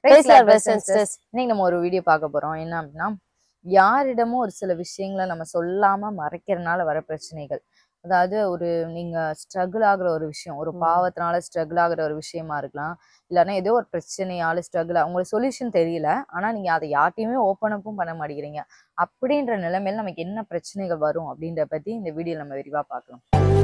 இன்னைக்கு நம்ம ஒரு வீடியோ பார்க்க போறோம். என்ன அப்படின்னா, யாரிடமும் ஒரு சில விஷயங்களை நம்ம சொல்லாம மறைக்கிறதுனால வர பிரச்சனைகள். அதாவது நீங்க ஸ்ட்ரகிள் ஆகுற ஒரு விஷயம், ஒரு பாவத்தினால ஸ்ட்ரகிள் ஆகுற ஒரு விஷயமா இருக்கலாம். இல்லைன்னா ஏதோ ஒரு பிரச்சனையால உங்களுக்கு சொல்யூஷன் தெரியல, ஆனா நீங்க அதை யார்ட்டையுமே ஓப்பன் அப்பும் பண்ண மாட்டேங்கிறீங்க. அப்படின்ற நிலைமையில நமக்கு என்ன பிரச்சனைகள் வரும் அப்படின்ற பத்தி இந்த வீடியோ நம்ம விரிவா பார்க்கலாம்.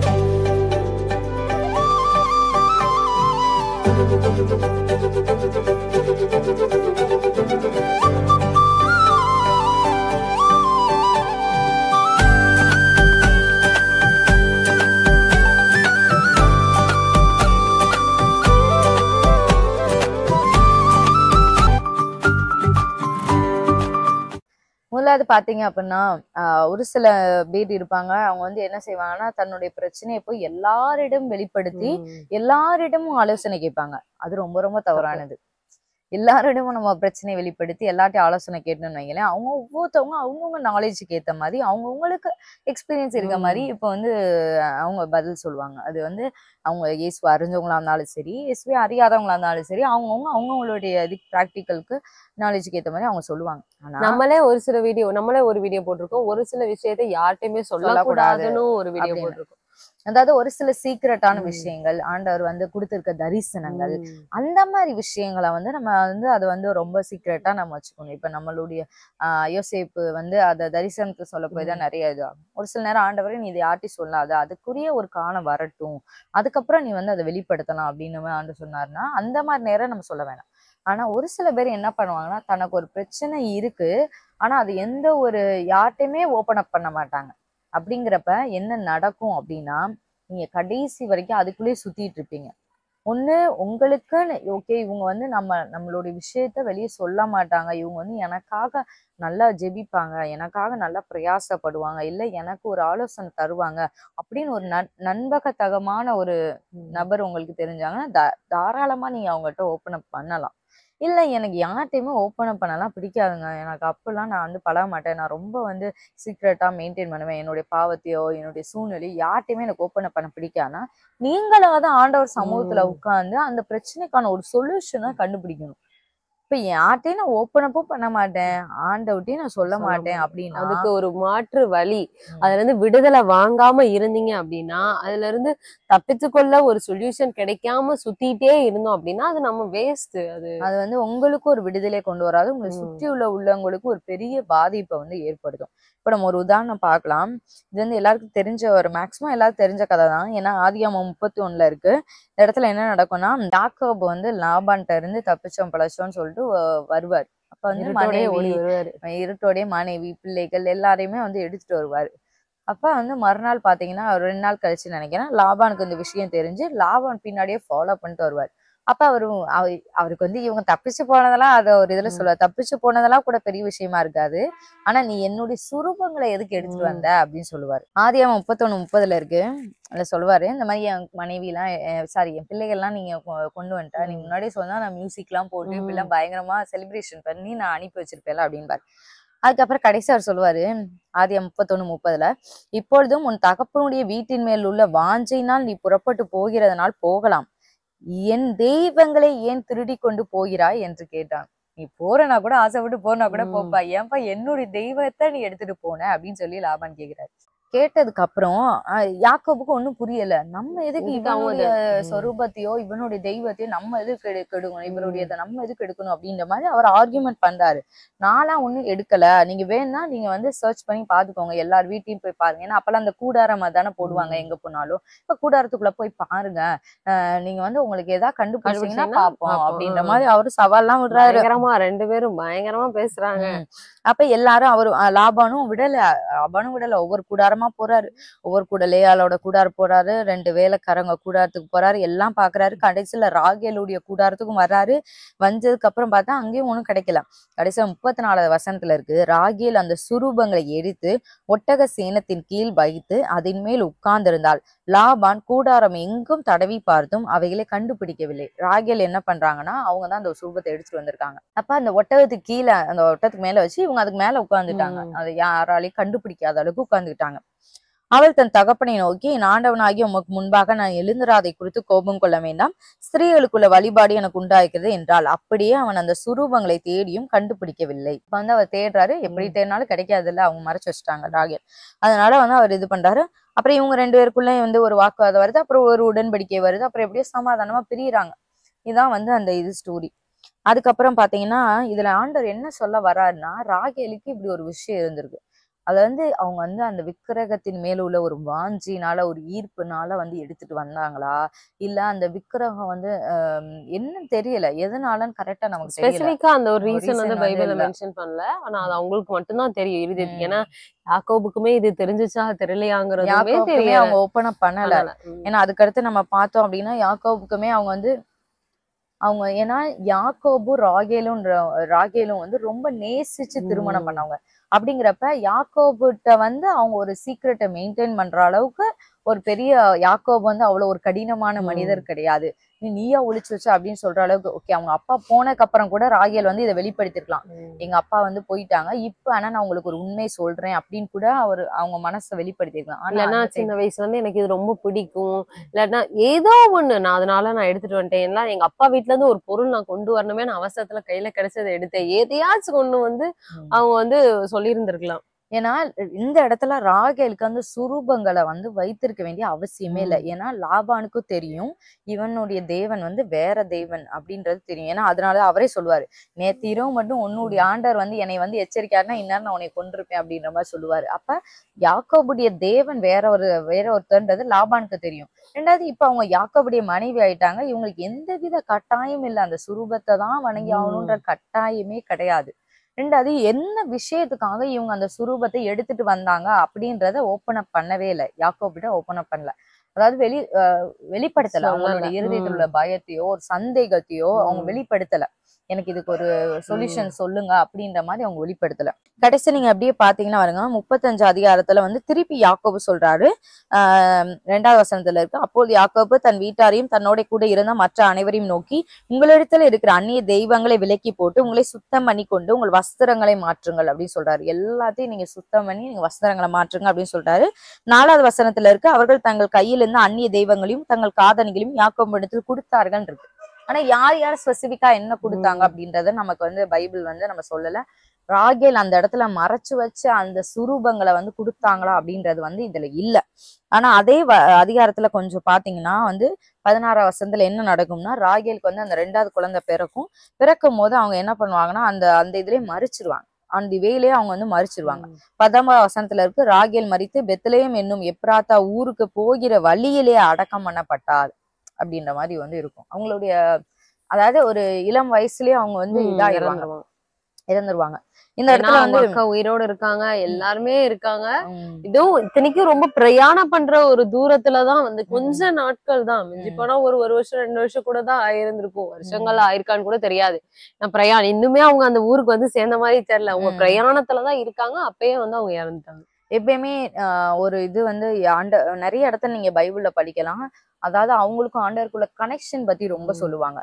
முதலாவது பாத்தீங்க அப்படின்னா, ஒரு சில பேர் இருப்பாங்க. அவங்க வந்து என்ன செய்வாங்கன்னா, தன்னுடைய பிரச்சனையை போய் எல்லாரிடம் வெளிப்படுத்தி எல்லாரிடமும் ஆலோசனை கேட்பாங்க. அது ரொம்ப ரொம்ப தவறானது. எல்லாரிடமும் நம்ம பிரச்சனையை வெளிப்படுத்தி எல்லார்ட்டையும் ஆலோசனை கேட்டோம்னு வைங்களேன், ஒவ்வொருத்தவங்க அவங்கவுங்க நாலேஜுக்கு ஏத்த மாதிரி அவங்கவுங்களுக்கு எக்ஸ்பீரியன்ஸ் இருக்க மாதிரி இப்போ வந்து அவங்க பதில் சொல்லுவாங்க. அது வந்து அவங்க இயேசுவை அறிஞ்சவங்களா இருந்தாலும் சரி, இயேசுவே அறியாதவங்களா இருந்தாலும் சரி, அவங்கவுங்களுடைய ப்ராக்டிக்கலுக்கு நாலேஜுக்கு ஏத்த மாதிரி அவங்க சொல்லுவாங்க. ஆனா நம்மளே ஒரு வீடியோ போட்டிருக்கோம். ஒரு சில விஷயத்தை யார்கிட்டயுமே சொல்லக்கூடாதுன்னு ஒரு வீடியோ போட்டிருக்கோம். அதாவது ஒரு சில சீக்கிரட்டான விஷயங்கள், ஆண்டவர் வந்து கொடுத்திருக்க தரிசனங்கள், அந்த மாதிரி விஷயங்களை வந்து நம்ம வந்து அதை வந்து ரொம்ப சீக்கிரட்டா நம்ம வச்சுக்கணும். இப்ப நம்மளுடைய யோசேப்பு வந்து அதை தரிசனத்தை சொல்ல போய் தான் நிறைய இது ஆகும். ஒரு சில நேரம் ஆண்டவரே நீ இதை யார்ட்டையும் சொல்லாத, அதுக்குரிய ஒரு காலம் வரட்டும், அதுக்கப்புறம் நீ வந்து அதை வெளிப்படுத்தலாம் அப்படின்னு ஆண்டு சொன்னாருன்னா அந்த மாதிரி நேரம் நம்ம சொல்ல வேணாம். ஆனா ஒரு சில பேர் என்ன பண்ணுவாங்கன்னா, தனக்கு ஒரு பிரச்சனை இருக்கு, ஆனா அது எந்த ஒரு யார்ட்டையுமே ஓபன் அப் பண்ண மாட்டாங்க. அப்படிங்கிறப்ப என்ன நடக்கும் அப்படின்னா, நீங்க கடைசி வரைக்கும் அதுக்குள்ளேயே சுத்திட்டு இருப்பீங்க. ஒண்ணு உங்களுக்குன்னு ஓகே, இவங்க வந்து நம்மளுடைய விஷயத்த வெளியே சொல்ல மாட்டாங்க, இவங்க வந்து எனக்காக நல்லா ஜெபிப்பாங்க, எனக்காக நல்லா பிரயாசப்படுவாங்க, இல்ல எனக்கு ஒரு ஆலோசனை தருவாங்க அப்படின்னு ஒரு நண்பகத்தகமான ஒரு நபர் உங்களுக்கு தெரிஞ்சாங்கன்னா தாராளமா நீங்க அவங்ககிட்ட ஓப்பன் அப் பண்ணலாம். இல்ல எனக்கு யார்ட்டையுமே ஓப்பன் அப் பண்ணலாம் பிடிக்காதுங்க, எனக்கு அப்பெல்லாம் நான் வந்து பழக மாட்டேன், நான் ரொம்ப வந்து சீக்ரெட்டா மெயின்டைன் பண்ணுவேன், என்னுடைய பாவத்தையோ என்னுடைய சூழ்நிலையோ யார்ட்டையுமே எனக்கு ஓப்பன் அப் பண்ண பிடிக்காதுன்னா, நீங்களாவது ஆண்டவர் சமூகத்துல உட்கார்ந்து அந்த பிரச்சனைக்கான ஒரு சொல்யூஷனை கண்டுபிடிக்கணும். இப்ப யார்ட்டையும் நான் ஓப்பன் அப்பும் பண்ண மாட்டேன், ஆண்டவர்ட்டையும் நான் சொல்ல மாட்டேன் அப்படின்னா, அதுக்கு ஒரு மாற்று வழி. அதுல இருந்து விடுதலை வாங்காம இருந்தீங்க அப்படின்னா, அதுல இருந்து தப்பித்துக்கொள்ள ஒரு சொல்யூஷன் கிடைக்காம சுத்திட்டே இருந்தோம் அப்படின்னா அது நம்ம வேஸ்ட். அது வந்து உங்களுக்கு ஒரு விடுதலை கொண்டு வராது, உங்களை சுற்றி உள்ளவங்களுக்கு ஒரு பெரிய பாதிப்பை வந்து ஏற்படுத்தும். இப்ப நம்ம ஒரு உதாரணம் பார்க்கலாம். இது வந்து எல்லாருக்கும் தெரிஞ்ச மேக்சிமம் எல்லாருக்கும் தெரிஞ்ச கதை தான். ஏன்னா ஆதியாகமம் 31 இருக்கு. இந்த இடத்துல என்ன நடக்கும்னா, யாக்கோபு வந்து லாபான்ட்ட இருந்து தப்பிச்சோம் பிழைச்சோம்னு சொல்லிட்டு வருவார். அப்ப வந்து இருட்டோடைய மனைவி பிள்ளைகள் எல்லாரையுமே வந்து எடுத்துட்டு வருவாரு. அப்ப வந்து மறுநாள் பாத்தீங்கன்னா 2 நாள் கழிச்சு நினைக்கிறேன், லாபானுக்கு இந்த விஷயம் தெரிஞ்சு லாபான் பின்னாடியே ஃபாலோ பண்ணிட்டு வருவார். அப்ப அவருக்கு வந்து இவங்க தப்பிச்சு போனதெல்லாம் அதை ஒரு இதுல சொல்லுவார், தப்பிச்சு போனதெல்லாம் கூட பெரிய விஷயமா இருக்காது, ஆனா நீ என்னுடைய சுரூபங்களை எதுக்கு எடுத்துட்டு வந்த அப்படின்னு சொல்லுவாரு. ஆதியாகமம் 31:30 இருக்கு. அதுல சொல்லுவாரு, இந்த மாதிரி என் மனைவி எல்லாம் என் பிள்ளைகள் எல்லாம் நீங்க கொண்டு வந்துட்டா, நீ முன்னாடியே சொன்னா நான் மியூசிக் எல்லாம் போட்டு இப்படி எல்லாம் பயங்கரமா செலிப்ரேஷன் பண்ணி நான் அனுப்பி வச்சிருப்பேன் அப்படின்பாரு. அதுக்கப்புறம் கடைசி அவர் சொல்லுவாரு, ஆதியாகமம் 31:30, இப்பொழுதும் உன் தகப்பனுடைய வீட்டின் மேல் உள்ள வாஞ்சையினால் நீ புறப்பட்டு போகிறதுனால் போகலாம், என் தெய்வங்களை ஏன் திருடி கொண்டு போகிறாய் என்று கேட்டான். நீ போறனா கூட ஆசைப்பட்டு போறனா கூட போப்பா, ஏன்பா என்னுடைய தெய்வத்தை நீ எடுத்துட்டு போன அப்படின்னு சொல்லி லாபான் கேக்குறாரு. கேட்டதுக்கு அப்புறம் யாக்கோபுக்கு ஒண்ணும் புரியல. நம்ம எதுக்கு இவனுடைய சொரூபத்தையோ இவனுடைய தெய்வத்தையோ நம்ம எதுக்கு எடுக்கணும், இவருடைய நம்ம எதுக்கு எடுக்கணும் அப்படின்ற மாதிரி அவர் ஆர்கியூமெண்ட் பண்றாரு. நான்லாம் ஒண்ணும் எடுக்கல, நீங்க வேணும்னா நீங்க வந்து சர்ச் பண்ணி பாத்துக்கோங்க, எல்லார் வீட்டையும் போய் பாருங்க. ஏன்னா அப்பெல்லாம் அந்த கூடாரம் தானே போடுவாங்க எங்க போனாலும். இப்ப கூடாரத்துக்குள்ள போய் பாருங்க, நீங்க வந்து உங்களுக்கு ஏதாவது கண்டுபிடிச்சீங்கன்னா பாப்போம் அப்படின்ற மாதிரி அவரு சவால்லாம் விடுறாரு. ரெண்டு பேரும் பயங்கரமா பேசுறாங்க. அப்ப எல்லாரும் லாபானும் விடல, ஒவ்வொரு கூடாரமா போறாரு, ஒவ்வொரு லேயாளோட கூடாரம் போறாரு, 2 வேலைக்காரங்க கூடாரத்துக்கு போறாரு, எல்லாம் பாக்குறாரு. கடைசியில ராகேலுடைய கூடாரத்துக்கும் வர்றாரு. வந்ததுக்கு அப்புறம் பார்த்தா அங்கேயும் ஒண்ணும் கிடைக்கல. கடைசியா 34 வசனத்துல இருக்கு, ராகேல் அந்த சுரூபங்களை எடுத்து ஒட்டக சேனத்தின் கீழ் வைத்து அதன் மேல் உட்கார்ந்திருந்தாள். லாபான் கூடாரம் எங்கும் தடவி பார்த்தும் அவைகளை கண்டுபிடிக்கவில்லை. ராகேல் என்ன பண்றாங்கன்னா, அவங்க தான் அந்த சுரூபத்தை எடுத்துட்டு வந்திருக்காங்க. அப்ப அந்த ஒட்டகத்துக்கு கீழே அந்த ஒட்டகத்துக்கு மேல வச்சு இவங்க அதுக்கு மேல உட்கார்ந்துட்டாங்க. அதை யாராலையும் கண்டுபிடிக்காத அளவுக்கு உட்கார்ந்துக்கிட்டாங்க. அவள் தன் தகப்பனை நோக்கி, என் ஆண்டவனாகிய உமக்கு முன்பாக நான் எழுந்திராதை குறித்து கோபம் கொள்ள வேண்டாம், ஸ்திரீகளுக்குள்ள வழிபாடு எனக்கு உண்டாயிருக்கிறது என்றாள். அப்படியே அவன் அந்த சுரூபங்களை தேடியும் கண்டுபிடிக்கவில்லை. இப்ப வந்து அவர் தேடுறாரு, எப்படி தேடினாலும் கிடைக்காது இல்ல, அவங்க மறைச்சு வச்சுட்டாங்க ராகேல். அதனால வந்து அவர் இது பண்றாரு. அப்புறம் இவங்க 2 பேருக்குள்ள வந்து ஒரு வாக்குவாதம் வருது, அப்புறம் ஒரு உடன்படிக்கை வருது, அப்புறம் எப்படியோ சமாதானமா பிரியறாங்க. இதான் வந்து அந்த இது ஸ்டோரி. அதுக்கப்புறம் பாத்தீங்கன்னா இதுல ஆண்டவர் என்ன சொல்ல வர்றாருன்னா, ராகேலுக்கு இப்படி ஒரு விஷயம் இருந்திருக்கு. அத வந்து அவங்க வந்து அந்த விக்கிரகத்தின் மேல உள்ள ஒரு வாஞ்சினால, ஒரு ஈர்ப்புனால வந்து எடுத்துட்டு வந்தாங்களா, இல்ல அந்த விக்கிரகம் வந்து என்னன்னு தெரியல, எதனாலன்னு கரெக்டா நமக்கு தெரியல. ஸ்பெசிபிக்கா அந்த ஒரு ஒரு ரீசன் ரீசன் வந்து வந்து பைபிள்ல இல்ல. மென்ஷன் பண்ணல. ஆனா அது அவங்களுக்கு மட்டும்தான் தெரியும் இறுதிக்கு. ஏன்னா ம். யாக்கோபுக்குமே இது தெரிஞ்சுச்சா தெரியலையாங்கிறதுமே யாக்கோபுக்குமே தெரியல. அவங்க ஓப்பன் அப் பண்ணல. பண்ணல. ஏன்னா அதுக்கடுத்து நம்ம பார்த்தோம் அப்படின்னா, யாக்கோபுக்குமே அவங்க வந்து ஏன்னா யாக்கோபும் ராகேலும் வந்து ரொம்ப நேசிச்சு திருமணம் ம். பண்ணவங்க. அப்படிங்கிறப்ப யாக்கோபுட்ட வந்து அவங்க ஒரு சீக்ரெட்டை மெயின்டைன் பண்ற அளவுக்கு ஒரு பெரிய யாக்கோபு வந்து அவ்வளவு ஒரு கடினமான மனிதர் ம். கிடையாது. நீயா ஒளிச்சு வச்ச அப்படின்னு சொல்ற அளவுக்கு ஓகே. அவங்க அப்பா போனதுக்கு அப்புறம் கூட ராகேல் வந்து இதை வெளிப்படுத்திருக்கலாம். எங்க அப்பா வந்து போயிட்டாங்க, இப்ப ஆனா நான் உங்களுக்கு ஒரு உண்மை சொல்றேன் அப்படின்னு கூட அவங்க மனசை வெளிப்படுத்திருக்கலாம். ஆனா இல்லன்னா அந்த சின்ன வயசுல இருந்து எனக்கு இது ரொம்ப பிடிக்கும். இல்லாட்டினா ஏதோ ஒண்ணு நான் அதனால நான் எடுத்துட்டு வந்துட்டேன். ஏன்னா எங்க அப்பா வீட்ல இருந்து ஒரு பொருள் நான் கொண்டு வரணுமே, நான் அவசரத்துல கையில கிடைச்சதை எடுத்தேன். எதையாச்சும் ஒண்ணு வந்து அவங்க வந்து சொல்லியிருந்திருக்கலாம். ஏன்னா இந்த இடத்துல ராகேலுக்கு வந்து சுரூபங்களை வந்து வைத்திருக்க வேண்டிய அவசியமே இல்லை. ஏன்னா லாபானுக்கும் தெரியும் இவனுடைய தேவன் வந்து வேற தேவன் அப்படின்றது தெரியும். ஏன்னா அதனால அவரே சொல்லுவாரு, நேத்து இரவு மட்டும் உன்னுடைய ஆண்டவர் வந்து என்னை வந்து எச்சரிக்காருன்னா இந்நேரம் நான் உன்னை கொண்டிருப்பேன் அப்படின்ற மாதிரி சொல்லுவாரு. அப்ப யாக்கோபுடைய தேவன் வேற ஒருத்தர்ன்றது லாபானுக்கு தெரியும். ரெண்டாவது இப்ப அவங்க யாக்கோபுடைய மனைவி ஆயிட்டாங்க. இவங்களுக்கு எந்தவித கட்டாயம் இல்லை, அந்த சுரூபத்தை தான் வணங்கி ஆகணும்ன்ற கட்டாயமே கிடையாது. ரெண்டாவது என்ன விஷயத்துக்காக இவங்க அந்த சுரூபத்தை எடுத்துட்டு வந்தாங்க அப்படின்றத ஓப்பன் அப் பண்ணவே இல்லை. யாக்கோபிட்ட ஓப்பன் அப் பண்ணல. அதாவது வெளிப்படுத்தல. அவங்களோட இருதயத்தில் உள்ள பயத்தையோ ஒரு சந்தேகத்தையோ அவங்க வெளிப்படுத்தல. எனக்கு இதுக்கு ஒரு சொல்யூஷன் சொல்லுங்க அப்படின்ற மாதிரி அவங்க வெளிப்படுத்தல. கடைசி நீங்க அப்படியே பாத்தீங்கன்னா வருங்க, 35 அதிகாரத்துல வந்து திருப்பி யாக்கோபு சொல்றாரு. 2வது வசனத்துல இருக்கு, அப்போது யாக்கோபு தன் வீட்டாரையும் தன்னோட கூட இருந்த மற்ற அனைவரையும் நோக்கி, உங்களிடத்துல இருக்கிற அந்நிய தெய்வங்களை விலக்கி போட்டு உங்களை சுத்தம் பண்ணி கொண்டு உங்கள் வஸ்திரங்களை மாற்றுங்கள் அப்படின்னு சொல்றாரு. எல்லாத்தையும் நீங்க சுத்தம் பண்ணி நீங்க வஸ்திரங்களை மாற்றுங்க அப்படின்னு சொல்றாரு. 4வது வசனத்துல இருக்கு, அவர்கள் தங்கள் கையில் இருந்த அந்நிய தெய்வங்களையும் தங்கள் காதணிகளையும் யாக்கோபு இடத்தில் கொடுத்தார்கள் இருக்கு. ஆனா யார் ஸ்பெசிபிக்கா என்ன கொடுத்தாங்க அப்படின்றத நமக்கு வந்து பைபிள் வந்து நம்ம சொல்லல. ராகேல் அந்த இடத்துல மறைச்சு வச்ச அந்த சுரூபங்களை வந்து கொடுத்தாங்களா அப்படின்றது வந்து இதுல இல்ல. ஆனா அதே அதிகாரத்துல கொஞ்சம் பாத்தீங்கன்னா வந்து 16 வசனத்துல என்ன நடக்கும்னா, ராகேலுக்கு வந்து அந்த 2வது குழந்தை பிறக்கும் போது அவங்க என்ன பண்ணுவாங்கன்னா அந்த அந்த இதுலயே மறிச்சிருவாங்க. அந்த வேலையே அவங்க வந்து மறிச்சிருவாங்க. 19 வசனத்துல இருக்கு, ராகேல் மரித்து பெத்லெகேம் என்னும் எப்ராத்தா ஊருக்கு போகிற வழியிலே அடக்கம் பண்ணப்பட்டார் அப்படின்ற மாதிரி வந்து இருக்கும். அவங்களுடைய அதாவது ஒரு இளம் வயசுலயே அவங்க வந்து இறந்துருவாங்க. இந்த இடத்துல வந்து அக்கா உயிரோட இருக்காங்க, எல்லாருமே இருக்காங்க. இதுவும் இத்தனைக்கும் ரொம்ப பிரயாணம் பண்ற ஒரு தூரத்துலதான் வந்து கொஞ்ச நாட்கள் தான், மிஞ்சி போனா ஒரு வருஷம் 2 வருஷம் கூட தான் ஆயிருந்திருக்கும். வருஷங்கள் ஆயிருக்கான்னு கூட தெரியாது. நான் இன்னுமே அவங்க அந்த ஊருக்கு வந்து சேர்ந்த மாதிரி தெரியல. அவங்க பிரயாணத்துலதான் இருக்காங்க. அப்பயே வந்து அவங்க இறந்துட்டாங்க. எப்பயுமே ஒரு இது வந்து நிறைய இடத்துல நீங்க பைபிள்ல படிக்கலாம். அதாவது அவங்களுக்கும் ஆண்டவருக்குள்ள கனெக்ஷன் பத்தி ரொம்ப சொல்லுவாங்க.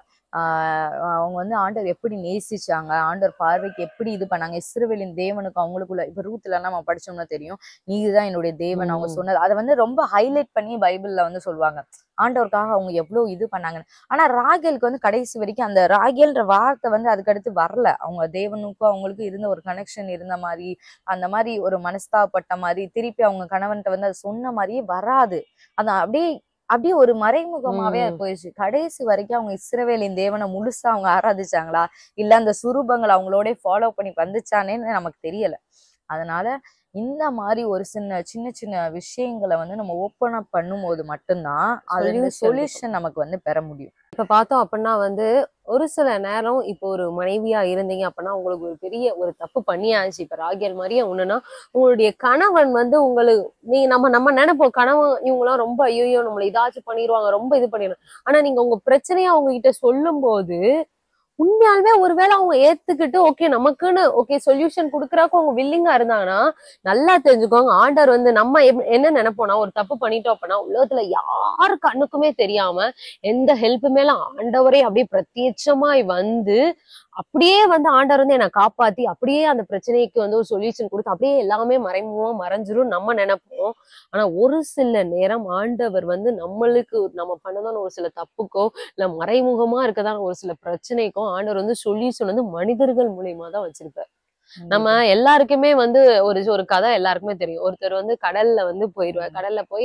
அவங்க வந்து ஆண்டவர் எப்படி நேசிச்சாங்க, ஆண்டவர் பார்வைக்கு எப்படி இது பண்ணாங்க, இஸ்ரவேலின் தேவனுக்கு அவங்களுக்குள்ள இப்ப ரூத்ல நம்ம படிச்சோம்னா தெரியும், நீதான் என்னுடைய தேவன் அவங்க சொன்னது. அதை வந்து ரொம்ப ஹைலைட் பண்ணி பைபிள்ல வந்து சொல்லுவாங்க, ஆண்டவருக்காக அவங்க எவ்வளவு இது பண்ணாங்கன்னு. ஆனா ராகேலுக்கு வந்து கடைசி வரைக்கும் அந்த ராகேல்ன்ற வார்த்தை வந்து அதுக்கடுத்து வரல. அவங்க தேவனுக்கும் அவங்களுக்கும் இருந்த ஒரு கனெக்ஷன் இருந்த மாதிரி, அந்த மாதிரி ஒரு மனஸ்தாபப்பட்ட மாதிரி திருப்பி அவங்க கணவன்கிட்ட வந்து அது சொன்ன மாதிரியே வராது. அது அப்படியே ஒரு மறைமுகமாவே அது போயிடுச்சு. கடைசி வரைக்கும் அவங்க இஸ்ரவேலின் தேவனை முழுசா அவங்க ஆராதிச்சாங்களா, இல்ல அந்த சுரூபங்களை அவங்களோட ஃபாலோ பண்ணி வந்துச்சானேன்னு நமக்கு தெரியல. அதனால இந்த மாதிரி ஒரு சின்ன சின்ன விஷயங்களை வந்து நம்ம ஓப்பன் அப் பண்ணும்போது மட்டும்தான் அது சொல்யூஷன் நமக்கு வந்து பெற முடியும். இப்ப பார்த்தோம் அப்படின்னா வந்து ஒரு சில நேரம் இப்போ ஒரு மனைவியா இருந்தீங்க அப்படின்னா உங்களுக்கு ஒரு பெரிய ஒரு தப்பு பண்ணியாச்சு. இப்ப ராகேல் மாதிரியே ஒண்ணுன்னா, உங்களுடைய கணவன் வந்து உங்களுக்கு நம்ம நினைப்போம் கணவன் இவங்கெல்லாம் ரொம்ப ஐயோ நம்மள இதாச்சும் பண்ணிடுவாங்க, ரொம்ப இது பண்ணிடுவாங்க. ஆனா நீங்க உங்க பிரச்சனையா அவங்க கிட்ட சொல்லும் போது உண்மையாலுமே ஒருவேளை அவங்க ஏத்துக்கிட்டு ஓகே நமக்குன்னு சொல்யூஷன் கொடுக்குறாக்கு அவங்க வில்லிங்கா இருந்தாங்கன்னா, நல்லா தெரிஞ்சுக்கோங்க, ஆண்டவர் வந்து நம்ம என்ன நினைப்போம்னா, ஒரு தப்பு பண்ணிட்டோம் அப்படின்னா உலகத்துல யாரு கண்ணுக்குமே தெரியாம எந்த ஹெல்ப்புமே ஆண்டவரே அப்படியே பிரத்யட்சமாய் வந்து அப்படியே வந்து ஆண்டவர் வந்து என்னை காப்பாத்தி அப்படியே அந்த பிரச்சனைக்கு வந்து ஒரு சொல்யூஷன் கொடுத்து அப்படியே எல்லாமே மறைமுகமா மறைஞ்சிரும் நம்ம நினைப்போம். ஆனா ஒரு சில நேரம் ஆண்டவர் வந்து நம்மளுக்கு நம்ம பண்ணதான ஒரு சில தப்புக்கோ இல்ல மறைமுகமா இருக்கதான ஒரு சில பிரச்சனைக்கும் ஆண்டவர் வந்து சொல்யூஷன் வந்து மனிதர்கள் மூலியமா தான் வச்சிருப்பாரு. நம்ம எல்லாருக்குமே வந்து ஒரு கதை எல்லாருக்குமே தெரியும். ஒருத்தர் வந்து கடல்ல வந்து போயிருவார். கடல்ல போய்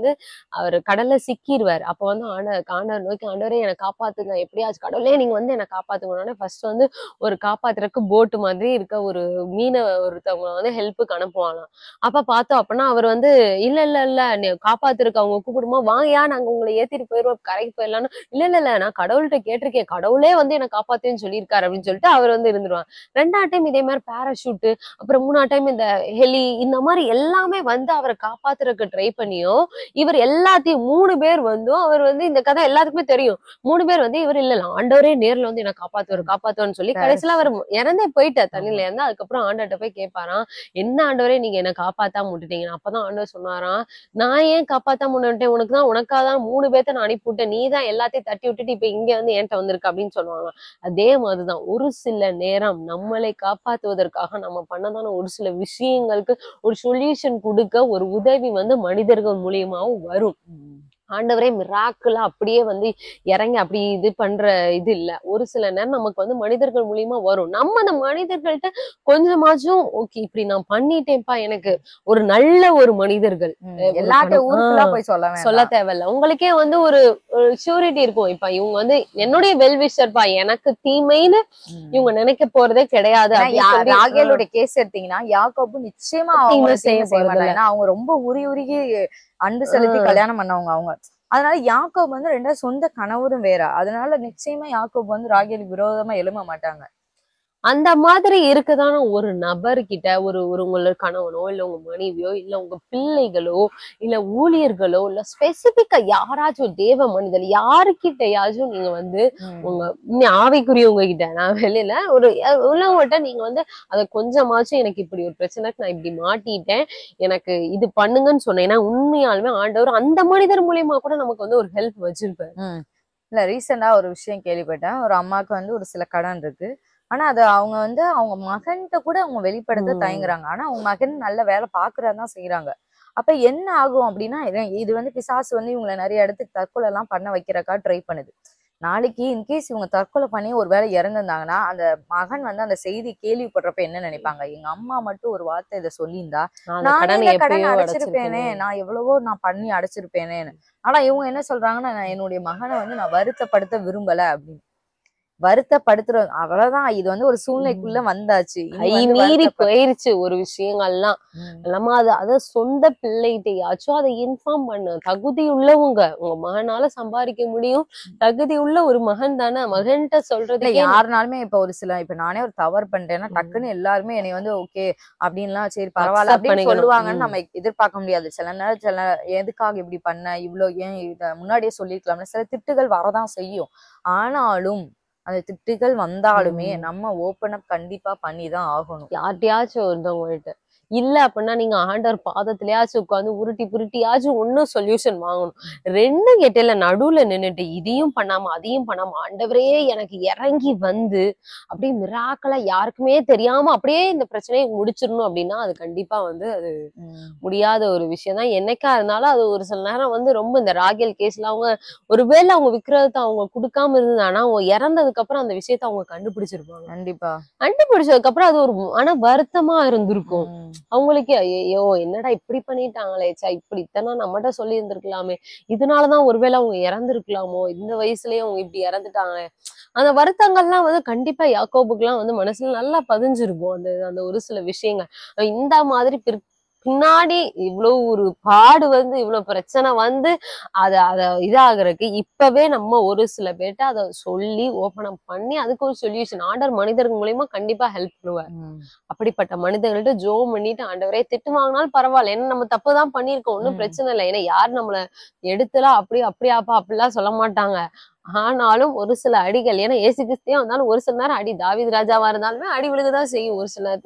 அவர் கடல்ல சிக்கிருவாரு. அப்ப வந்து ஆண்டவர் நோக்கி, ஆண்டவரே என்னை காப்பாத்துங்க, எப்படியாச்சும் கடவுளே நீங்க வந்து என்னை காப்பாத்துங்க. ஃபர்ஸ்ட் வந்து ஒரு காப்பாத்துறதுக்கு போட்டு மாதிரி இருக்க ஒரு மீனவ ஒருத்தவங்க வந்து ஹெல்ப்புக்கு அனுப்புவாங்களாம். அப்ப பார்த்தோம் அப்படின்னா அவர் வந்து இல்ல இல்ல இல்ல நீ காப்பாத்துறதுக்கு அவங்க கூப்பிடுமா, வாங்கயா நாங்க உங்களை ஏத்திட்டு போயிருவோம், கரைக்கு போயிடலாம்னு. இல்ல இல்ல இல்ல நான் கடவுள்கிட்ட கேட்டிருக்கேன், கடவுளே வந்து என்னை காப்பாத்துன்னு சொல்லியிருக்காரு அப்படின்னு சொல்லிட்டு அவர் வந்து இருந்துருவாங்க. 2ஆவது டைம் இதே மாதிரி பேராஷூட், அப்புறம் 3ஆவது டைம் இந்த ஹெலி, இந்த மாதிரி எல்லாமே வந்து அவரை காப்பாத்துறதுக்கு ட்ரை பண்ணியும் இவர் எல்லாத்தையும் 3 பேர் வந்தும் அவர் வந்து இந்த கதை எல்லாத்துக்குமே தெரியும். 3 பேர் வந்து இவர் இல்ல ஆண்டவரே நேர்ல வந்து என்ன காப்பாத்துவாருன்னு சொல்லி கடைசியில அவர் இறந்தே போயிட்டார் தண்ணியில இருந்து. அதுக்கப்புறம் ஆண்டவர்கிட்ட போய் கேட்பாராம், என்ன ஆண்டவரே நீங்க என்ன காப்பாத்தாம விட்டுட்டீங்க? அப்பதான் ஆண்டவர் சொன்னாராம், நான் ஏன் காப்பாத்தாம விட்டுட்டேன், உனக்காதான் 3 பேர்த்த நான் அனுப்பி விட்டேன், நீ தான் எல்லாத்தையும் தட்டி விட்டுட்டு இப்ப இங்க வந்து என்கிட்ட வந்திருக்க அப்படின்னு சொல்லுவாங்க. அதே மாதிரிதான் ஒரு சில நேரம் நம்மளை காப்பாத்துவதற்காக நம்ம பண்ணதான ஒரு சில விஷயங்களுக்கு ஒரு சொல்யூஷன் கொடுக்க ஒரு உதவி வந்து மனிதர்கள் மூலியமாவும் வரும். ஆண்டவரே மிராக்கிளா அப்படியே வந்து இறங்கி அப்படி இது பண்ற இது இல்ல. ஒரு சில நேரம் நமக்கு வந்து மனிதர்கள் மூலியமா வரும். நம்ம அந்த மனிதர்கள்ட்ட கொஞ்சமாச்சும் ஓகே இப்படி நான் பண்ணிட்டேன்ப்பா, எனக்கு ஒரு நல்ல ஒரு மனிதர்கள் எல்லாத்தையும் ஊருக்குள்ள போய் சொல்ல தேவையில்ல. உங்களுக்கே வந்து ஒரு ஷூரிட்டி இருக்கும். இப்ப இவங்க வந்து என்னுடைய வெல்விஷர்ப்பா, எனக்கு தீமைன்னு இவங்க நினைக்க போறதே கிடையாது. ராகேலுடைய கேஸ் எடுத்தீங்கன்னா யாக்கோபு நிச்சயமா அவங்க செய்ய மாட்டாங்க. ஏன்னா அவங்க ரொம்ப உருகி அன்பு செலுத்தி கல்யாணம் பண்ணவங்க அவங்க. அதனால யாக்கோபு வந்து 2 சொந்த கணவரும் வேற. அதனால நிச்சயமா யாக்கோபு வந்து ராகேலுக்கு விரோதமா எழும்ப மாட்டாங்க. அந்த மாதிரி இருக்குதான ஒரு நபர்கிட்ட உங்களோட கணவனோ இல்ல உங்க மனைவியோ இல்ல உங்க பிள்ளைகளோ இல்ல ஊழியர்களோ இல்ல ஸ்பெசிபிக்கா யாராச்சும் தேவ மனிதர் யாருக்கிட்டயாச்சும் நீங்க வந்து உங்க ஆவிக்குரியவங்க கிட்ட, நான் வெளியில உள்ளவங்ககிட்ட நீங்க வந்து அதை கொஞ்சமாச்சும் எனக்கு இப்படி ஒரு பிரச்சனைக்கு நான் இப்படி மாட்டிட்டேன், எனக்கு இது பண்ணுங்கன்னு சொன்னேன்னா உண்மையாலுமே ஆண்டவர் அந்த மனிதர் மூலியமா கூட நமக்கு வந்து ஒரு ஹெல்ப் வச்சிருப்பாரு. இல்ல ரீசெண்டா ஒரு விஷயம் கேள்விப்பட்டேன். ஒரு அம்மாவுக்கு வந்து ஒரு சில கடன் இருக்கு. ஆனா அது அவங்க வந்து அவங்க மகன்கிட்ட கூட அவங்க வெளிப்படுத்த தயங்குறாங்க. ஆனா அவங்க மகன் நல்ல வேலை பாக்குறதான் செய்யறாங்க. அப்ப என்ன ஆகும் அப்படின்னா, இது வந்து பிசாசு வந்து இவங்களை நிறைய இடத்துக்கு தற்கொலை எல்லாம் பண்ண வைக்கிறக்கா ட்ரை பண்ணுது. நாளைக்கு இன்கேஸ் இவங்க தற்கொலை பண்ணி ஒரு வேலை இறந்துருந்தாங்கன்னா அந்த மகன் வந்து அந்த செய்தி கேள்விப்படுறப்ப என்ன நினைப்பாங்க, எங்க அம்மா மட்டும் ஒரு வார்த்தை இதை சொல்லியிருந்தா நான் இந்த கடன் அடைச்சிருப்பேனே, நான் எவ்வளவோ நான் பண்ணி அடைச்சிருப்பேனேன்னு. ஆனா இவங்க என்ன சொல்றாங்கன்னா, நான் என்னுடைய மகனை வந்து நான் வருத்தப்படுத்த விரும்பல அப்படின்னு. வருத்தப்படுத்துறது அவ்வளவுதான். இது வந்து ஒரு சூழ்நிலைக்குள்ள வந்தாச்சு, மீறி போயிருச்சு ஒரு விஷயங்கள்லாம். நம்ம அத சொந்த பிள்ளைகிட்டயாச்சும் அதை இன்ஃபார்ம் பண்ண தகுதி உள்ளவங்க. உங்க மகனால சம்பாதிக்க முடியும், தகுதி உள்ள ஒரு மகன் தானே, மகன்கிட்ட சொல்றது யாருனாலுமே இப்ப ஒரு சில இப்ப நானே ஒரு தவறு பண்ணிட்டேன்னா டக்குன்னு எல்லாருமே என்னை வந்து ஓகே அப்படின்லாம் சரி பரவாயில்ல அப்படின்னு சொல்லுவாங்கன்னு நம்ம எதிர்பார்க்க முடியாது. சில நேரம் எதுக்காக இப்படி பண்ண, இவ்வளவு ஏன் இத முன்னாடியே சொல்லிருக்கலாம்னு சில திட்டுகள் வரதான் செய்யும். ஆனாலும் அந்த திட்டுகள் வந்தாலுமே நம்ம ஓபன் அப் கண்டிப்பா பண்ணிதான் ஆகணும். யார்கிட்டயாச்சும் ஒருத்தவங்கள்ட்ட இல்ல அப்படின்னா நீங்க ஆண்டவர் பாதத்திலயாச்சும் உட்காந்து உருட்டி புருட்டியாச்சும் ஒன்னும் சொல்யூஷன் வாங்கணும். 2 கெட்டல நடுவுல நின்னுட்டு இதையும் பண்ணாம அதையும் பண்ணாம ஆண்டவரே எனக்கு இறங்கி வந்து அப்படியே மிராக்கலா யாருக்குமே தெரியாம அப்படியே இந்த பிரச்சனையை முடிச்சிடணும் அப்படின்னா அது கண்டிப்பா வந்து அது முடியாத ஒரு விஷயம் தான். என்னைக்கா இருந்தாலும் அது ஒரு சில நேரம் வந்து ரொம்ப இந்த ராகேல் கேஸ்ல அவங்க ஒருவேளை அவங்க விக்கிரகத்தை அவங்க கொடுக்காம இருந்தாங்கன்னா அவங்க இறந்ததுக்கு அப்புறம் அந்த விஷயத்த அவங்க கண்டுபிடிச்சிருப்பாங்க. கண்டிப்பா கண்டுபிடிச்சதுக்கு அப்புறம் அது ஒரு மன வருத்தமா இருந்திருக்கும் அவங்களுக்கு. ஐயோ என்னடா இப்படி பண்ணிட்டாங்களே, இப்படி இத்தனை நம்மகிட்ட சொல்லி இருந்திருக்கலாமே, இதனாலதான் ஒருவேளை அவங்க இறந்துருக்கலாமோ, இந்த வயசுலயே அவங்க இப்படி இறந்துட்டாங்களே, அந்த வருத்தங்கள்லாம் வந்து கண்டிப்பா யாக்கோபுக்கு எல்லாம் வந்து மனசுல நல்லா பதிஞ்சிருக்கும். அந்த ஒரு சில விஷயங்கள் இந்த மாதிரி பின்னாடி இவ்வளவு ஒரு பாடு வந்து இவ்வளவு பிரச்சனை வந்து அத இதாகிறதுக்கு இப்பவே நம்ம ஒரு சில பேர்ட்ட அதை சொல்லி ஓபன் பண்ணி அதுக்கு ஒரு சொல்யூஷன் ஆண்டவர் மனிதர்கள் மூலியமா கண்டிப்பா ஹெல்ப் பண்ணுவார். அப்படிப்பட்ட மனிதர்கள்ட்ட ஜோம் பண்ணிட்டு ஆண்டவரே திட்டு வாங்கினாலும் பரவாயில்ல, ஏன்னா நம்ம தப்புதான் பண்ணிருக்கோம், ஒன்னும் பிரச்சனை இல்லை. ஏன்னா யாரும் நம்மள எடுத்துலாம் அப்படியாப்பா அப்படிலாம் சொல்ல மாட்டாங்க. ஆனாலும் ஒரு சில அடிகள், ஏன்னா ஏசு கிறிஸ்தியா வந்தாலும் ஒரு சில நேரம் அடி, தாவீது ராஜாவா இருந்தாலுமே அடி விழுகதான் செய்யும். ஒரு சில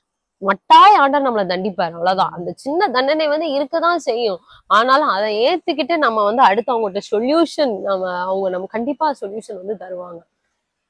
மட்டாய் ஆண்டவர் நம்மளை தண்டிப்பாரு, அவ்வளவுதான். அந்த சின்ன தண்டனை வந்து இருக்கதான் செய்யும். ஆனாலும் அதை ஏத்துக்கிட்டு நம்ம வந்து அடுத்து அவங்ககிட்ட சொல்யூஷன் நம்ம கண்டிப்பா சொல்யூஷன் வந்து தருவாங்க.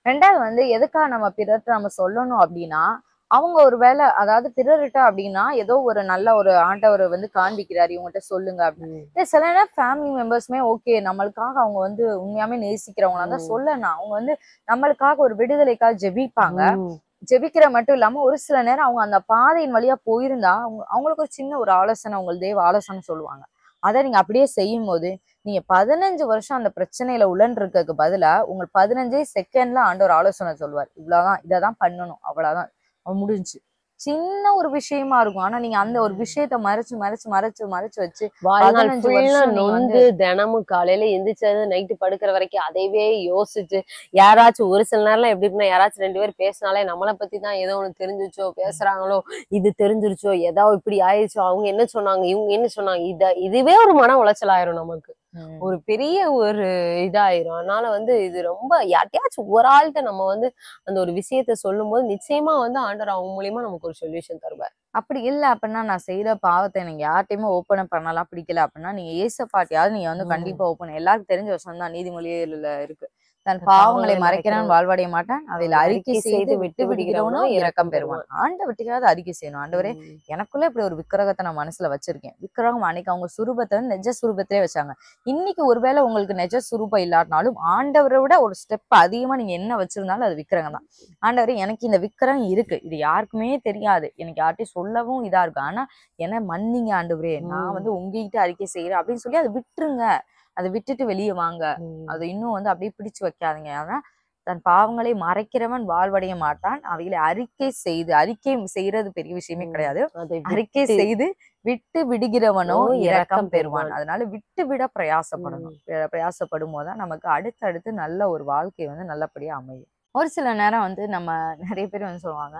2வது வந்து எதுக்காக நம்ம பிறர்கிட்ட நம்ம சொல்லணும் அப்படின்னா, அவங்க ஒரு வேளை அதாவது பிறர்கிட்ட அப்படின்னா ஏதோ ஒரு நல்ல ஒரு ஆண்டவர் வந்து காண்பிக்கிறாரு இவங்ககிட்ட சொல்லுங்க அப்படின்னு. இல்ல சில நேரம் ஃபேமிலி மெம்பர்ஸ்மே ஓகே நம்மளுக்காக அவங்க வந்து உண்மையாமே நேசிக்கிறவங்களா தான் சொல்லணும். அவங்க வந்து நம்மளுக்காக ஒரு விடுதலைக்காக ஜெபிப்பாங்க. ஜெபிக்கிற மட்டும் இல்லாம ஒரு சில நேரம் அவங்க அந்த பாதையின் வழியா போயிருந்தா அவங்களுக்கு ஒரு சின்ன ஒரு ஆலோசனை உங்கள் தேவ ஆலோசனை சொல்லுவாங்க. அதை நீங்க அப்படியே செய்யும் போது நீங்க 15 வருஷம் அந்த பிரச்சனையில உழன்றதுக்கு பதிலா உங்க 15 செகண்ட்ல ஆண்டவர் ஆலோசனை சொல்லுவார். இவ்வளவுதான், இதைதான் பண்ணணும், அவ்வளவுதான், முடிஞ்சு. சின்ன ஒரு விஷயமா இருக்கும். ஆனா நீங்க அந்த ஒரு விஷயத்த மறைச்சு மறைச்சு மறைச்சு மறைச்சு வச்சு வாழ்நாள் 15 ஃபுல்லா வருஷம் நீங்க வந்து நொந்து தினமும் காலையில எந்திரிச்சது நைட்டு படுக்கிற வரைக்கும் அதையவே யோசிச்சு, யாராச்சும் ஒரு சில நேரம்லாம் எப்படி இருக்குன்னா யாராச்சும் 2 பேர் பேசினாலே நம்மளை பத்தி தான் ஏதோ ஒண்ணு தெரிஞ்சுச்சோ பேசுறாங்களோ, இது தெரிஞ்சிருச்சோ, ஏதாவது இப்படி ஆயிடுச்சோ, அவங்க என்ன சொன்னாங்க, இவங்க என்ன சொன்னாங்க, இதுவே ஒரு மன உளைச்சல் ஆயிரும் நமக்கு. ஒரு பெரிய ஒரு இதாயிரும். அதனால வந்து இது ரொம்ப யார்ட்டையாச்சும் ஒரு ஆள்கிட்ட நம்ம வந்து அந்த ஒரு விஷயத்த சொல்லும் போது நிச்சயமா வந்து ஆண்டவர் அவங்க மூலியமா நமக்கு ஒரு சொல்யூஷன் தருவார். அப்படி இல்ல அப்படின்னா நான் செய்யற பாவத்தை எனக்கு யார்ட்டையுமே ஓப்பன் பண்ணலாம் பிடிக்கல அப்படின்னா நீங்க ஏசப்பாட்டியாவது நீங்க வந்து கண்டிப்பா ஓப்பன். எல்லாருக்கும் தெரிஞ்ச விஷயம் தான், நீதிமொழியில இருக்கு. தன் பாவங்களை மறைக்கிறான் வாழ்வடைய மாட்டான், அவையில அறிக்கை செய்து விட்டு விடுகிறவனோ இரக்கம் பெறுவான். ஆண்டவர்கிட்டயாவது அறிக்கை செய்யணும். ஆண்டவரே எனக்குள்ள இப்படி ஒரு விக்கிரகத்தை நான் மனசுல வச்சிருக்கேன். விக்கிரகம் அன்னைக்கு அவங்க சுரூபத்தை நெஜ சுரூபத்திலே வச்சாங்க. இன்னைக்கு ஒருவேளை உங்களுக்கு நெஜ சுரூபம் இல்லாட்டினாலும் ஆண்டவரை விட ஒரு ஸ்டெப் அதிகமா நீங்க என்ன வச்சிருந்தாலும் அது விக்கிரகம் தான். ஆண்டவரே எனக்கு இந்த விக்கிரகம் இருக்கு, இது யாருக்குமே தெரியாது, எனக்கு யார்ட்டையும் சொல்லவும் இதா இருக்கு, ஆனா என்ன மன்னிங்க ஆண்டவரே, நான் வந்து உங்ககிட்ட அறிக்கை செய்யறேன் அப்படின்னு சொல்லி அதை விட்டுருங்க. அதை விட்டுட்டு வெளியே வாங்க. அதை இன்னும் வந்து அப்படியே பிடிச்சு வைக்காதீங்க. ஆனா தன் பாவங்களை மறைக்கிறவன் வாழ்வடைய மாட்டான், அவைகளை அறிக்கை செய்யறது பெரிய விஷயமே கிடையாது. அறிக்கை செய்து விட்டு விடுகிறவனோ இரக்கம் பெறுவான். அதனால விட்டு விட பிரயாசப்படணும். பிரயாசப்படும் போதுதான் நமக்கு அடுத்தடுத்து நல்ல ஒரு வாழ்க்கை வந்து நல்லபடியா அமையும். ஒரு சில நேரம் வந்து நம்ம நிறைய பேர் வந்து சொல்லுவாங்க,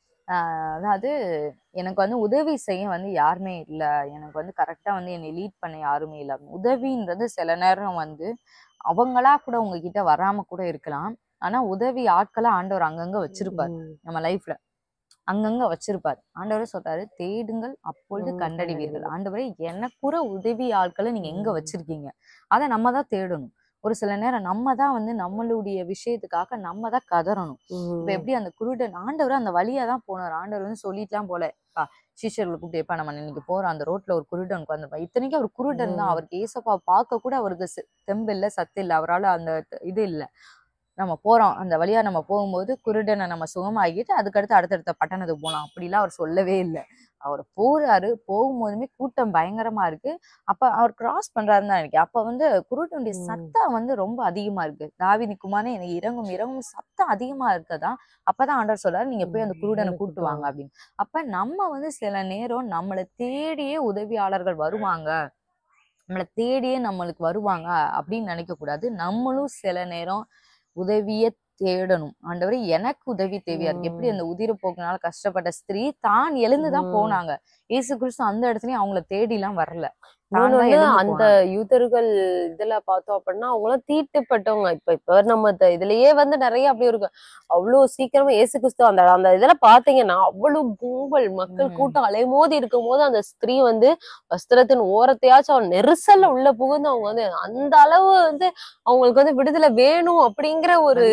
அதாவது எனக்கு வந்து உதவி செய்ய வந்து யாருமே இல்லை, எனக்கு வந்து கரெக்டா வந்து என்னை லீட் பண்ண யாருமே இல்லை. உதவின்றது சில நேரம் வந்து அவங்களா கூட உங்ககிட்ட வராம கூட இருக்கலாம். ஆனா உதவி ஆட்களை ஆண்டவர் அங்கங்க வச்சிருப்பாரு. நம்ம லைஃப்ல அங்கங்க வச்சிருப்பாரு. ஆண்டவரே சொல்றாரு, தேடுங்கள் அப்பொழுது கண்டடைவீர்கள். ஆண்டவரே எனக்கு கூட உதவி ஆட்களை நீங்க எங்க வச்சிருக்கீங்க, அதை நம்ம தான் தேடணும். ஒரு சில நேரம் நம்ம தான் வந்து நம்மளுடைய விஷயத்துக்காக நம்ம தான் கதறணும். இப்ப எப்படி அந்த குருடன் ஆண்டவர் அந்த வழியா தான் போனார். ஆண்டவர் வந்து சொல்லிட்டுலாம் போல சீஷர்களை கூப்பிட்டு, எப்ப நம்ம இன்னைக்கு போறோம் அந்த ரோட்ல ஒரு குருடன் உட்காந்துருப்பான். இத்தனைக்கும் அவர் குருடன் தான். அவருக்கு ஏசப்பா பார்க்க கூட அவருக்கு தெம்பு இல்லை, சத்து இல்லை, அவரால் அந்த இது இல்லை. நம்ம போறோம் அந்த வழியா நம்ம போகும்போது குருடனை நம்ம சுகமாகிட்டு அதுக்கடுத்து அடுத்தடுத்த பட்டணத்துக்கு போலாம் அப்படிலாம் அவர் சொல்லவே இல்லை. அவர் போறாரு, போகும்போதுமே கூட்டம் பயங்கரமா இருக்கு. அப்ப அவர் கிராஸ் பண்றாருன்னு தான் நினைக்கிறேன். அப்ப வந்து குருடனுடைய சத்தம் வந்து ரொம்ப அதிகமா இருக்கு. தாவீது குமாரனே எனக்கு இறங்கும் இறங்கும் சத்தம் அதிகமா இருக்கதான். அப்பதான் ஆண்டவர் சொல்றாரு, நீங்க போய் அந்த குருடனை கூட்டு வாங்க அப்படின்னு. அப்ப நம்ம வந்து சில நேரம் நம்மளை தேடியே உதவியாளர்கள் வருவாங்க, நம்மளை தேடியே நம்மளுக்கு வருவாங்க அப்படின்னு நினைக்க கூடாது. நம்மளும் சில நேரம் உதவிய தேடணும். ஆண்டவரே எனக்கு உதவி தேவையா இருக்கு. எப்படி அந்த உதிர போக்குனால கஷ்டப்பட்ட ஸ்திரீ தான் எழுந்துதான் போனாங்க. இயேசு கிறிஸ்து அந்த இடத்துலயும் அவங்கள தேடி எல்லாம் வரல. அந்த யூதர்கள் இதுல பார்த்தோம் அப்படின்னா அவங்களாம் தீட்டுப்பட்டவங்க. இப்ப நம்ம இதுலயே வந்து நிறைய அப்படி இருக்கு. அவ்வளவு சீக்கிரமா இயேசு கிறிஸ்து அந்த அந்த இதுல பாத்தீங்கன்னா அவ்வளவு கும்பல் மக்கள் கூட்டம் அலைமோதி இருக்கும் போது அந்த ஸ்திரீ வந்து வஸ்திரத்தின் ஓரத்தையாச்சும் அவன் நெரிசல்ல உள்ள புகுந்து அவங்க வந்து அந்த அளவு வந்து அவங்களுக்கு வந்து விடுதலை வேணும் அப்படிங்கிற ஒரு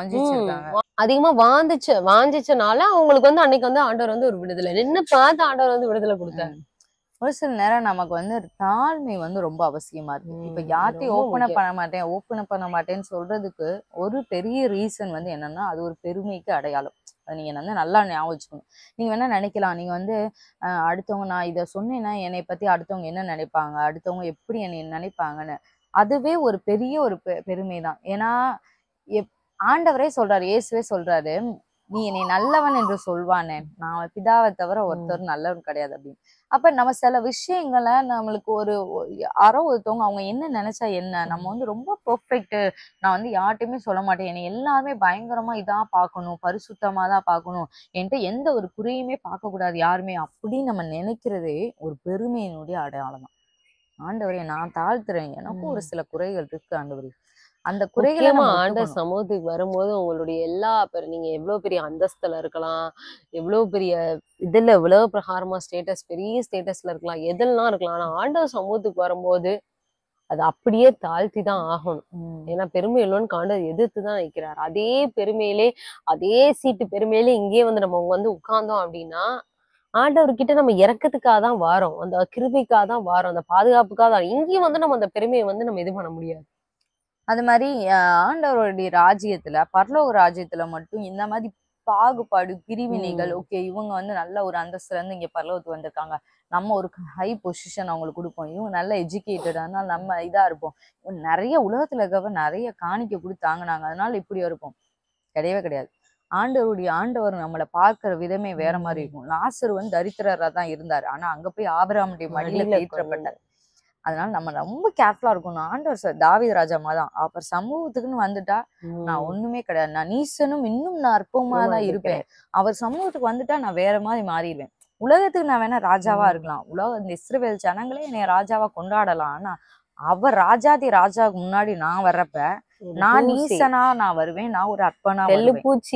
அதிகமா வாஞ்சிச்சனால அவங்களுக்கு வந்து அன்னைக்கு வந்து ஆண்டவர் வந்து ஒரு விடுதலை நின்னு பார்த்து ஆண்டவர் வந்து விடுதலை கொடுத்தாரு. ஒரு சில நேரம் நமக்கு வந்து தாழ்மை வந்து ரொம்ப அவசியமா இருக்கு. இப்ப யார்ட்டையும் ஓப்பன் பண்ண மாட்டேன்னு சொல்றதுக்கு ஒரு பெரிய ரீசன் வந்து என்னன்னா, அது ஒரு பெருமைக்கு அடையாளம். அதை நீங்க வந்து நல்லா ஞாபகம் வச்சுக்கணும். நீங்க வேணா நினைக்கலாம், நீங்க வந்து அடுத்தவங்க நான் இதை சொன்னேன்னா என்னை பத்தி அடுத்தவங்க என்ன நினைப்பாங்க, அடுத்தவங்க எப்படி என்னை நினைப்பாங்கன்னு. அதுவே ஒரு பெரிய ஒரு பெருமைதான். ஏன்னா ஆண்டவரே சொல்றாரு, இயேசுவே சொல்றாரு, நீ என்னை நல்லவன் என்று சொல்வானே, நான் பிதாவை தவிர ஒருத்தர் நல்லவன் கிடையாது அப்படின்னு. அப்ப நம்ம சில விஷயங்களை நம்மளுக்கு ஒரு யாரோ ஒருத்தவங்க அவங்க என்ன நினைச்சா என்ன, நம்ம வந்து ரொம்ப பெர்ஃபெக்ட், நான் வந்து யார்ட்டையுமே சொல்ல மாட்டேன், என்னை எல்லாருமே பயங்கரமா இதா பார்க்கணும், பரிசுத்தமா தான் பார்க்கணும், என்கிட்ட எந்த ஒரு குறையுமே பார்க்க கூடாது யாருமே அப்படின்னு நம்ம நினைக்கிறதே ஒரு பெருமையினுடைய அடையாளம் தான். ஆண்டவரே நான் தாழ்த்துறேன், எனக்கும் ஒரு சில குறைகள் இருக்கு ஆண்டவரே, அந்த குறைகளை ஆண்டவர் சமூகத்துக்கு வரும்போது உங்களுடைய எல்லா நீங்க எவ்வளவு பெரிய அந்தஸ்துல இருக்கலாம், எவ்வளவு பெரிய இதுல உலக பிரகாரமா ஸ்டேட்டஸ் பெரிய ஸ்டேட்டஸ்ல இருக்கலாம், எதெல்லாம் இருக்கலாம், ஆனா ஆண்டவர் சமூகத்துக்கு வரும்போது அது அப்படியே தாழ்த்தி தான் ஆகணும். ம். ஏன்னா பெருமை இல்லைன்னு ஆண்டவர் எதிர்த்துதான் நிற்கிறார். அதே பெருமையிலே அதே சீட்டு பெருமையிலே இங்கேயே வந்து நம்ம வந்து உட்கார்ந்தோம் அப்படின்னா ஆண்டவர்கிட்ட நம்ம இறக்கத்துக்காக தான் வாரோம், அந்த கிருபைக்காக தான் வாரோம், அந்த பாதுகாப்புக்காக தான். இங்கேயும் வந்து நம்ம அந்த பெருமையை வந்து நம்ம இது பண்ண முடியாது. அது மாதிரி ஆண்டவருடைய ராஜ்யத்துல பரலோக ராஜ்யத்துல மட்டும் இந்த மாதிரி பாகுபாடு பிரிவினைகள், ஓகே இவங்க வந்து நல்ல ஒரு அந்தஸ்துல இருந்து இங்க பரலோகத்துக்கு வந்திருக்காங்க, நம்ம ஒரு ஹை பொசிஷன் அவங்களுக்கு கொடுப்போம், இவங்க நல்ல எஜுகேட்டட் அதனால நம்ம இதா இருப்போம், இவங்க நிறைய உலகத்துல இருக்கவங்க நிறைய காணிக்க கொடுத்தாங்கனாங்க அதனால இப்படி இருப்போம். கிடையவே கிடையாது. ஆண்டவர் நம்மளை பார்க்கிற விதமே வேற மாதிரி இருக்கும். லாசர் வந்து தரித்திரரா தான் இருந்தாரு, ஆனா அங்க போய் ஆபிரகாமுடைய மடியில தேற்றப்பட்டார். அதனால நம்ம ரொம்ப கேர்ஃபுல்லா இருக்கணும். ஆண்டவர் தாவீது ராஜா தான் அவர் சமூகத்துக்குன்னு வந்துட்டா நான் ஒண்ணுமே கிடையாது, நான் நீசனும் இன்னும் நான் அற்பமா தான் இருப்பேன். அவர் சமூகத்துக்கு வந்துட்டா நான் வேற மாதிரி மாறிடுவேன். உலகத்துக்கு நான் வேணா ராஜாவா இருக்கலாம், இந்த இஸ்ரவேல் ஜனங்களே என்னைய ராஜாவா கொண்டாடலாம், ஆனா அவர் ராஜாதி ராஜாவுக்கு முன்னாடி நான் வர்றப்ப நான் நீசனா நான் வருவேன், நான் ஒரு அற்பனா பூச்சி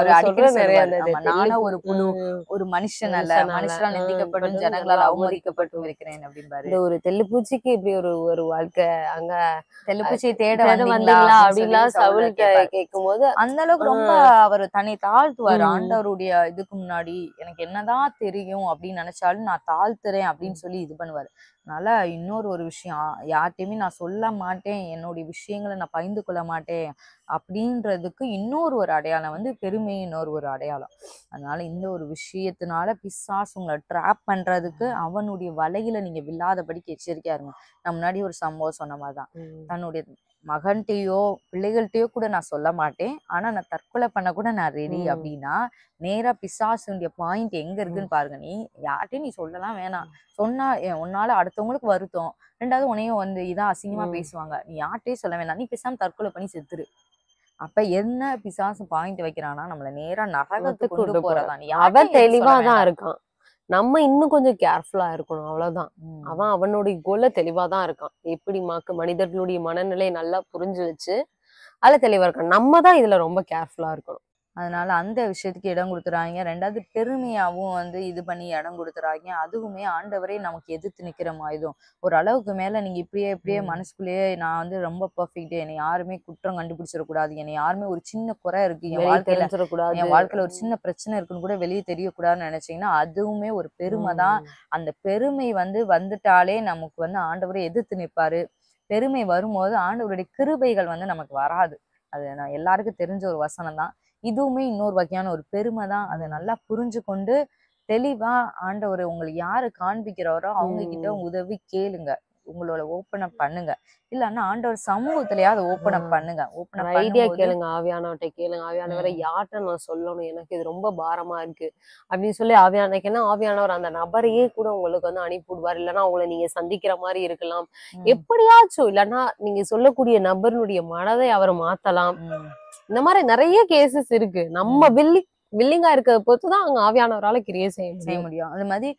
நானும் ஒரு புழு, ஒரு மனுஷன் அல்ல, மனுஷனால் நிந்திக்கப்படும் ஜனங்களால் அவமதிக்கப்பட்டும் இருக்கிறேன் அப்படின்பாரு. ஒரு தெல்லுப்பூச்சிக்கு இப்படி ஒரு வாழ்க்கை அங்க தெல்லுப்பூச்சியை தேட வந்தீங்களா அப்படின்லாம் சவுல் கேட்கும் போது அந்த அளவுக்கு ரொம்ப அவர் தன்னை தாழ்த்துவாரு. ஆண்டவருடைய இதுக்கு முன்னாடி எனக்கு என்னதான் தெரியும் அப்படின்னு நினைச்சாலும் நான் தாழ்த்துறேன் அப்படின்னு சொல்லி இது பண்ணுவாரு. அதனால ஒரு விஷயம், யார்கிட்டயுமே நான் சொல்ல மாட்டேன், என்னுடைய விஷயங்களை நான் பகிர்ந்து கொள்ள மாட்டேன் அப்படின்றதுக்கு ஒரு அடையாளம் வந்து பெருமை, ஒரு அடையாளம். அதனால இந்த ஒரு விஷயத்தினால பிசாசு உங்களை ட்ராப் பண்றதுக்கு அவனுடைய வலையில நீங்க விழாதபடிக்கு எச்சரிக்கையா இருங்க. நான் முன்னாடி ஒரு சம்பவம் சொன்ன மாதிரிதான், தன்னுடைய மகன்கிட்டயோ பிள்ளைகள்கிட்டயோ கூட நான் சொல்ல மாட்டேன், ஆனா நான் தற்கொலை பண்ண கூட நான் ரெடி அப்படின்னா நேரா பிசாசுடைய பாயிண்ட் எங்க இருக்குன்னு பாருங்க. நீ யார்கிட்டயும் நீ சொல்லலாம் வேணாம், சொன்னா உன்னால அடுத்தவங்களுக்கு வருத்தம், ரெண்டாவது உன்னையும் வந்து இதான் அசிங்கமா பேசுவாங்க, நீ யார்கிட்டயும் சொல்ல வேணாம், நீ பேசாம தற்கொலை பண்ணி செத்துரு. அப்ப என்ன பிசாசு பாயிண்ட் வைக்கிறான்னா நம்மள நேரா நரகத்துக்கு கொண்டு போறதான். அவன் தெளிவாதான் இருக்கான், நம்ம இன்னும் கொஞ்சம் கேர்ஃபுல்லா இருக்கணும், அவ்வளவுதான். அவன் அவனுடைய கோல தெளிவாதான் இருக்கான். எப்படி மனிதர்களுடைய மனநிலை நல்லா புரிஞ்சு வச்சு அதுல தெளிவா இருக்கான். நம்ம தான் இதுல ரொம்ப கேர்ஃபுல்லா இருக்கணும். அதனால அந்த விஷயத்துக்கு இடம் கொடுத்துறாங்க. ரெண்டாவது பெருமையாவும் வந்து இது பண்ணி இடம் கொடுத்துறாங்க. அதுவுமே ஆண்டவரே நமக்கு எதிர்த்து நிக்கிற மாதிரிதான். ஒரு அளவுக்கு மேல நீங்க இப்படியே மனசுக்குள்ளேயே நான் வந்து ரொம்ப பெர்ஃபெக்ட், என்னை யாருமே குற்றம் கண்டுபிடிச்சிடக்கூடாது, என்னை யாருமே ஒரு சின்ன குறை இருக்கு என் வாழ்க்கையில ஒரு சின்ன பிரச்சனை இருக்குன்னு கூட வெளியே தெரியக்கூடாதுன்னு நினைச்சீங்கன்னா அதுவுமே ஒரு பெருமை தான். அந்த பெருமை வந்துட்டாலே நமக்கு வந்து ஆண்டவரே எதிர்த்து நிற்பாரு. பெருமை வரும்போது ஆண்டவருடைய கிருபைகள் வந்து நமக்கு வராது. அது நான் எல்லாருக்கும் தெரிஞ்ச ஒரு வசனம் தான். இதுவுமே இன்னொரு வகையான ஒரு பெருமை தான். அதை நல்லா புரிஞ்சு கொண்டு தெளிவா ஆண்டவர் உங்களுக்கு யாரு காண்பிக்கிறாரோ அவங்க கிட்ட உதவி கேளுங்க, உங்களோட ஓப்பன் அப் பண்ணுங்க. இல்லன்னா ஆண்டவர் சமூகத்திலயாவது ஓப்பன் அப் பண்ணுங்க. ஐடியா கேளுங்க, ஆவியானவர்கிட்ட கேளுங்க, ஆவியானவரை யார்கிட்ட நான் சொல்லணும், எனக்கு இது ரொம்ப பாரமா இருக்கு அப்படின்னு சொல்லி ஆவியானவர் அந்த நபரையே கூட உங்களுக்கு வந்து அனுப்பி விடுவார். இல்லைன்னா அவங்களை நீங்க சந்திக்கிற மாதிரி இருக்கலாம், எப்படியாச்சும். இல்லைன்னா நீங்க சொல்லக்கூடிய நபருடைய மனதை அவர் மாத்தலாம். இந்த மாதிரி நிறைய கேசஸ் இருக்கு. நம்ம வில்லிங்கா இருக்கிறத பொறுத்துதான் அங்க ஆவியானவரால கிரியை செய்ய முடியும். அது மாதிரி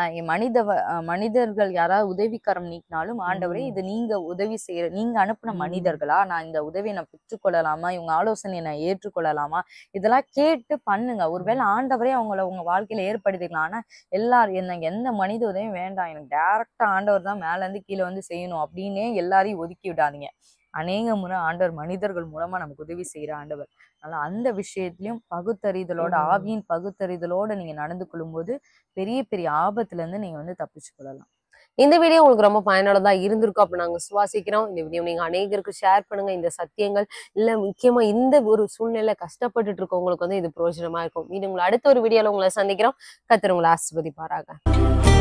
மனிதர்கள் யாராவது உதவிக்கரம் நீக்கினாலும் ஆண்டவரே இது நீங்க உதவி செய்யற, நீங்க அனுப்பின மனிதர்களா, நான் இந்த உதவியை நான் பெற்றுக்கொள்ளலாமா, இவங்க ஆலோசனையை நான் ஏற்றுக்கொள்ளலாமா, இதெல்லாம் கேட்டு பண்ணுங்க. ஒருவேளை ஆண்டவரே அவங்கள உங்க வாழ்க்கையில ஏற்படுத்திக்கலாம். ஆனா எல்லாரும் எனக்கு எந்த மனித உதவியும் வேண்டாம், எனக்கு டைரக்டா ஆண்டவர் தான் மேல இருந்து கீழே வந்து செய்யணும் அப்படின்னே எல்லாரையும் ஒதுக்கி விடாதீங்க. அநேக முறை ஆண்டவர் மனிதர்கள் மூலமா நமக்கு உதவி செய்யற ஆண்டவர். அதனால அந்த விஷயத்திலயும் பகுத்தறிதலோட, ஆவியின் பகுத்தறிதலோட நீங்க நடந்து கொள்ளும் போது பெரிய பெரிய ஆபத்துல இருந்து நீங்க வந்து தப்பிச்சு கொள்ளலாம். இந்த வீடியோ உங்களுக்கு ரொம்ப பயனுள்ளதா இருந்திருக்கும் அப்ப நாங்க சுவாசிக்கிறோம். இந்த வீடியோ நீங்க அநேகருக்கு ஷேர் பண்ணுங்க. இந்த சத்தியங்கள் இல்ல முக்கியமா இந்த ஒரு சூழ்நிலை கஷ்டப்பட்டுட்டு இருக்கவங்களுக்கு வந்து இது பிரயோஜனமா இருக்கும். மீண்டும் உங்களை அடுத்த ஒரு வீடியோல உங்களை சந்திக்கிறோம். கர்த்தர் உங்களை ஆசீர்வதிப்பாராக.